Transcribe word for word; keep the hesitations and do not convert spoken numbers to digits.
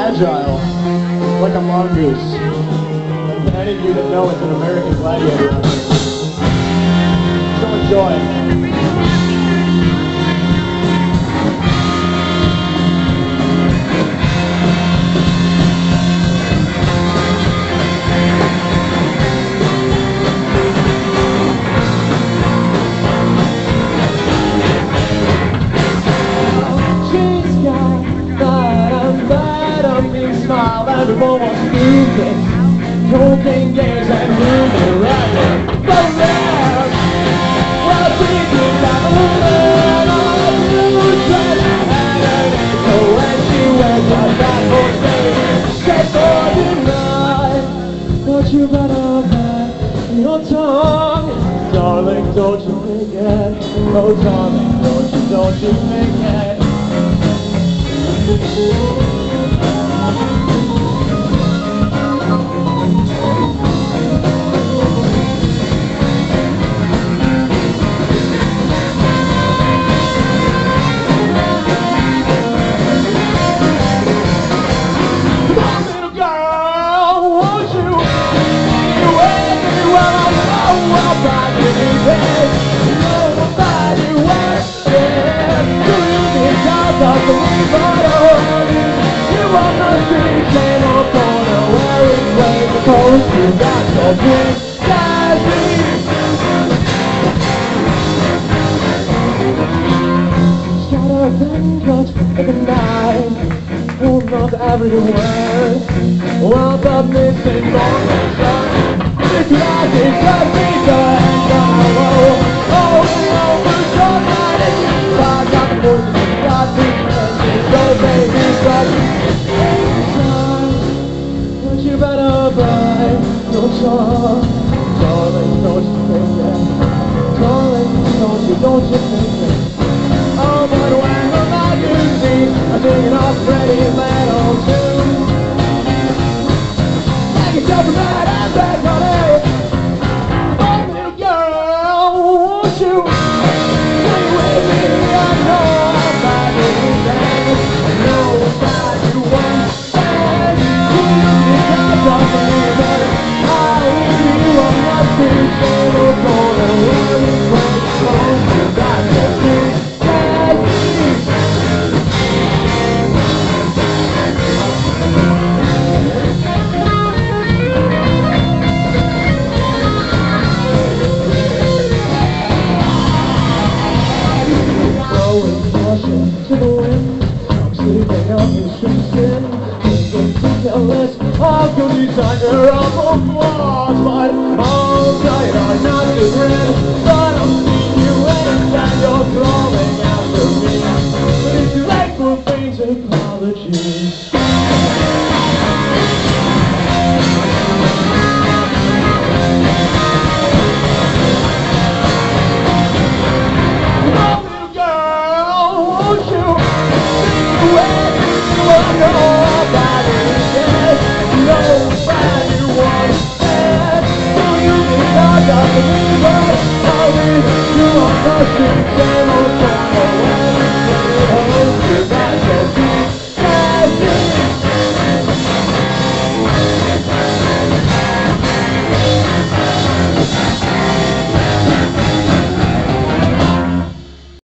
Agile, like a mongoose. And for any of you that know, it's an American Gladiator record. So enjoy. Everyone wants to do this. Cocaine games and moving around. But now, we're thinking that woman on the train. So when she went up that whole thing, said for tonight, but you better back your tongue. Darling, don't you forget. Oh, darling, don't you, don't you forget. You got your drink, scattered and cut like a knife. Hold not every word. Wound up missing on the sun. This life is a pizza and I will always over somebody. I got the voices, got the message, so baby, but inside, but you better buy. Darling, don't you think that? Darling, don't you, don't you think that? Oh, but when the magazines are singing off Freddie Metal too. Take yourself a bad and back on it. Oh, little girl, won't you stay with me? I know I'm not really bad. I know that you want that. You can't talk to me, but I'll go designer of the flaws, but all night I'm not the red. But I'm seeing you and you're crawling after me. But it's too late for things apologies. Oh, little girl, won't you see where you are going about it? Nobody wants that. Do you think I got the river? I'll leave you on the street.